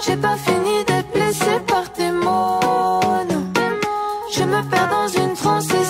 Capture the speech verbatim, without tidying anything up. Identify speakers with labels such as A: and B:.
A: J'ai pas fini d'être blessée par tes mots, non. Je me perds dans une transe et